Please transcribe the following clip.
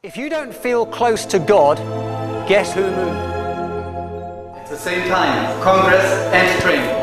If you don't feel close to God, guess who moved? At the same time, Congress and train.